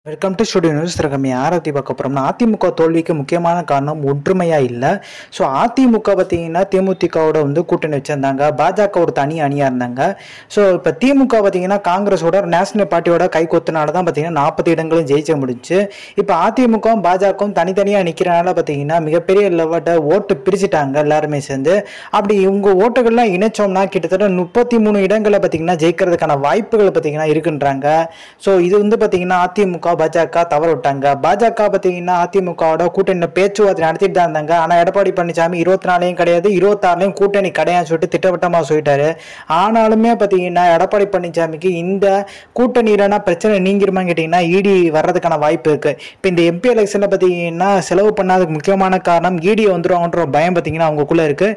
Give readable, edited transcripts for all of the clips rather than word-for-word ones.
Welcome to studio news. நம்ம யாரை பற்றி பார்க்க போகிறோம்னா, அதிமுக தோல்விக்கு முக்கியமான காரணம் ஒற்றுமையாக இல்லை. ஸோ அதிமுக பார்த்தீங்கன்னா தேமுதிகவோட கூட்டணி வச்சுருந்தாங்க. பாஜக ஒரு தனி அணியாக இருந்தாங்க. ஸோ இப்போ திமுக பார்த்தீங்கன்னா காங்கிரஸோட நேஷனல் பார்ட்டியோட கை கொத்தினால தான் பார்த்தீங்கன்னா 40 இடங்களும் ஜெயிச்ச முடிஞ்சு. இப்போ அதிமுகவும் பாஜகவும் தனித்தனியாக நிற்கிறனால பார்த்தீங்கன்னா மிகப்பெரிய லெவலில் ஓட்டு பிரிச்சுட்டாங்க எல்லாருமே சேர்ந்து. அப்படி இவங்க ஓட்டுகள்லாம் இணைச்சோம்னா கிட்டத்தட்ட 33 இடங்களை பார்த்தீங்கன்னா ஜெயிக்கிறதுக்கான வாய்ப்புகள் பார்த்தீங்கன்னா இருக்குன்றாங்க. ஸோ இது பார்த்தீங்கன்னா அதிமுக பாஜக தவற விட்டாங்க. பாஜக பார்த்தீங்கன்னா அதிமுகவோட கூட்டணி பேச்சுவார்த்தை நடத்திட்டு தான் இருந்தாங்க. ஆனால் எடப்பாடி பழனிசாமி 24லையும் கிடையாது 26லையும் கூட்டணி கிடையாதுன்னு சொல்லிட்டு திட்டவட்டமாக சொல்லிட்டாரு. ஆனாலுமே பார்த்தீங்கன்னா எடப்பாடி பழனிசாமிக்கு இந்த கூட்டணி இல்லைன்னா பிரச்சனை நீங்கிருமான்னு கேட்டிங்கன்னா இடி வர்றதுக்கான வாய்ப்பு இருக்கு. இப்போ இந்த எம்பி எலெக்ஷனில் பார்த்தீங்கன்னா செலவு பண்ணாததுக்கு முக்கியமான காரணம் இடி வந்துருவாங்கன்ற ஒரு பயம் பார்த்தீங்கன்னா அவங்களுக்குள்ள இருக்கு.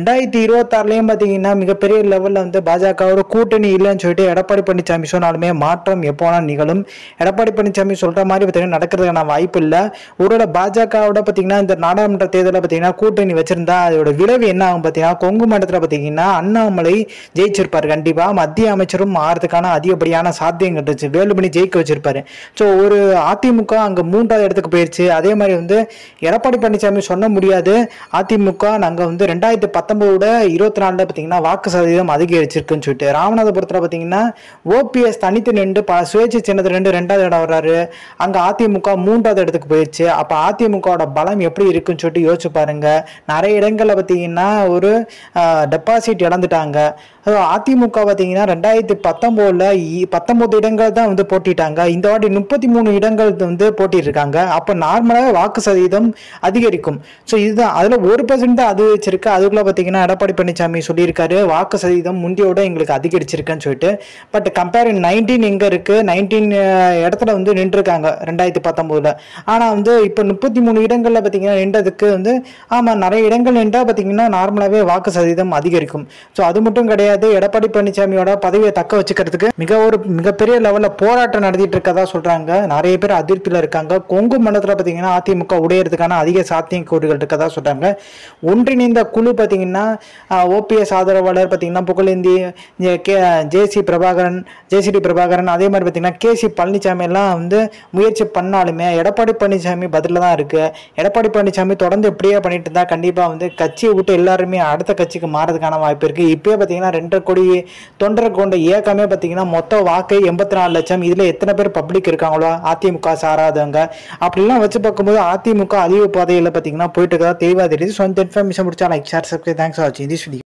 2026லையும் பார்த்தீங்கன்னா மிகப்பெரிய லெவலில் பாஜகவோட கூட்டணி இல்லைன்னு சொல்லிட்டு எடப்பாடி பழனிசாமி சொன்னாலுமே மாற்றம் எப்போ வேணாலும் நிகழும். எடப்பாடி பழனிசாமி சொல்ற மாதிரி பார்த்தீங்கன்னா நடக்கிறதுக்கான வாய்ப்பு இல்லை. ஒருவேளை பாஜகவோட பார்த்தீங்கன்னா இந்த நாடாளுமன்ற தேர்தலில் பார்த்தீங்கன்னா கூட்டணி வச்சிருந்தா அதோட விளைவு என்ன ஆகும் பார்த்தீங்கன்னா கொங்கு மண்டலத்தில் பார்த்தீங்கன்னா அண்ணாமலை ஜெயிச்சிருப்பாரு. கண்டிப்பா மத்திய அமைச்சரும் மாறதுக்கான அதிகப்படியான சாத்தியங்கள் இருந்துச்சு. வேலுமணி ஜெயிக்க வச்சிருப்பாரு. ஸோ ஒரு அதிமுக அங்கே 3வது இடத்துக்கு போயிடுச்சு. அதே மாதிரி எடப்பாடி பழனிசாமி சொன்ன முடியாது அதிமுக நாங்கள் 2019 24 பார்த்தீங்கன்னா வாக்கு சதவீதம் அதிகரிச்சிருக்குன்னு சொல்லிட்டு. ராமநாதபுரத்தில் பார்த்தீங்கன்னா ஓபிஎஸ் தனித்து நின்று சுயேட்சை சின்னத்தில் 2வது இடம் வர்றாரு. அங்க அதிமுக 3வது இடத்துக்கு போயிடுச்சு. அப்ப அதிமுகவோட பலம் எப்படி இருக்குன்னு சொல்லிட்டு யோசிச்சு பாருங்க. நிறைய இடங்கள்ல பார்த்தீங்கன்னா ஒரு டெபாசிட் இழந்துட்டாங்க. அதிமுக பார்த்தீங்கன்னா 2019ல் 19 இடங்கள் தான் போட்டிட்டாங்க. இந்த வாட்டி 33 இடங்கள் போட்டிருக்காங்க. அப்போ நார்மலாக வாக்கு சதவீதம் அதிகரிக்கும். ஸோ இதுதான் அதில் 1% தான் அதிகரிச்சிருக்கு. அதுக்குள்ள பார்த்தீங்கன்னா எடப்பாடி பழனிசாமி சொல்லியிருக்காரு வாக்கு சதவீதம் முந்தியோட எங்களுக்கு அதிகரிச்சிருக்குன்னு சொல்லிட்டு. பட் கம்பேர் 19 எங்க இருக்கு, 19 இடத்துல நின்றுருக்காங்க 2019ல். ஆனால் இப்போ 33 இடங்கள்ல பார்த்தீங்கன்னா நின்றதுக்கு ஆமாம் நிறைய இடங்கள் நின்றா பார்த்தீங்கன்னா நார்மலாகவே வாக்கு சதவீதம் அதிகரிக்கும். ஸோ அது மட்டும் கிடையாது, எடப்பாடி பழனிசாமியோட பதவியை தக்க வச்சுக்கிறதுக்கு மிகப்பெரிய லெவலில் போராட்டம் நடத்திட்டு இருக்கதா சொல்றாங்க. நிறைய பேர் அதிருப்தியில் இருக்காங்க. கொங்கு மண்டலத்தில் பார்த்தீங்கன்னா அதிமுக உடையறதுக்கான அதிக சாத்தியக்கூறுகள் இருக்கதா சொல்றாங்க. ஒன்றிணைந்த குழு பார்த்தீங்கன்னா ஓபிஎஸ் ஆதரவாளர் பார்த்தீங்கன்னா புகழேந்தி, ஜேசிடி பிரபாகரன், அதே மாதிரி பார்த்தீங்கன்னா கேசி பழனிசாமி எல்லாம் முயற்சி பண்ணாலுமே எடப்பாடி பழனிசாமி பதில தான் இருக்கு. எடப்பாடி பழனிசாமி தொடர்ந்து இப்படியே பண்ணிட்டு இருந்தா கண்டிப்பா கட்சியை விட்டு எல்லாருமே அடுத்த கட்சிக்கு மாறதுக்கான வாய்ப்பு இருக்கு. இப்பயே பார்த்தீங்கன்னா 2 கோடி தொண்டரை கொண்ட இயக்கமே பார்த்தீங்கன்னா மொத்த வாக்கு 84 லட்சம். இதுல எத்தனை பேர் பப்ளிக் இருக்காங்களோ அதிமுக சாராதவங்க அப்படிலாம் வச்சு பார்க்கும்போது அதிமுக அழிவு பாதையில பார்த்தீங்கன்னா போயிட்டு இருக்கா தெளிவா தெரியுது. ஸோ இந்த இன்ஃபர்மேஷன் முடிச்சா like share subscribe. Thanks for வாட்சிங் திஸ் வீடியோ.